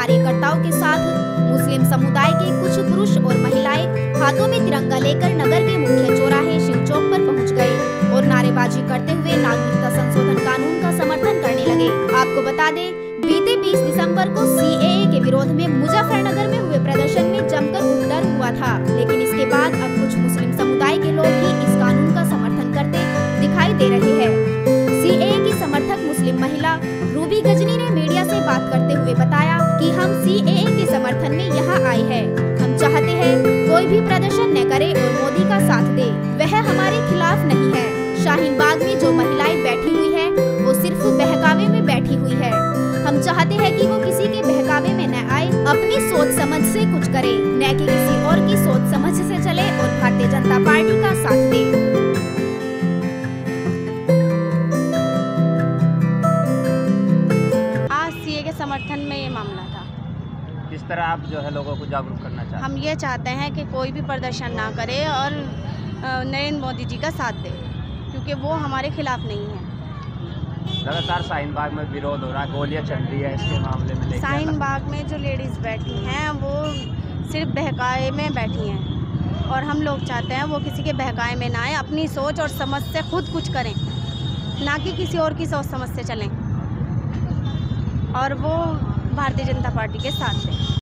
कार्यकर्ताओं के साथ मुस्लिम समुदाय के कुछ पुरुष और महिलाएं हाथों में तिरंगा लेकर नगर के मुख्य चौराहे शिव चौक पर पहुंच गए और नारेबाजी करते हुए नागरिकता संशोधन कानून का समर्थन करने लगे। आपको बता दें, बीते 20 दिसंबर को सीएए के विरोध में मुजफ्फरनगर में हुए प्रदर्शन में जमकर उपद्रव हुआ था, लेकिन इसके बाद अब कुछ मुस्लिम समुदाय के लोग भी इस कानून का समर्थन करते दिखाई दे रहे हैं। सीएए की समर्थक मुस्लिम महिला रूबी गजनी ने मीडिया से बात करते हुए बताया कि हम सीएए के समर्थन में यहाँ आए हैं। हम चाहते हैं कोई भी प्रदर्शन न करे और मोदी का साथ दे, वह हमारे खिलाफ नहीं है। शाहीन बाग में जो महिलाएं बैठी हुई है वो सिर्फ बहकावे में बैठी हुई है। हम चाहते हैं कि वो किसी के बहकावे में न आए, अपनी सोच समझ से कुछ करे, न कि किसी और की सोच समझ से चले और भारतीय जनता पार्टी का साथ दे। आज सीए के समर्थन में ये मामला था। किस तरह आप जो है लोगों को जागरूक करना चाहते हैं? हम ये चाहते हैं कि कोई भी प्रदर्शन ना करे और नरेंद्र मोदी जी का साथ दे, क्योंकि वो हमारे खिलाफ नहीं है। लगातार शाहीन बाग में विरोध हो रहा है, गोलियां चल रही है, इसके मामले में शाहीन बाग में जो लेडीज़ बैठी हैं वो सिर्फ बहकावे में बैठी हैं और हम लोग चाहते हैं वो किसी के बहकावे में ना आए, अपनी सोच और समझ से खुद कुछ करें, ना कि किसी और की सोच समझ से चलें और वो भारतीय जनता पार्टी के साथ दें।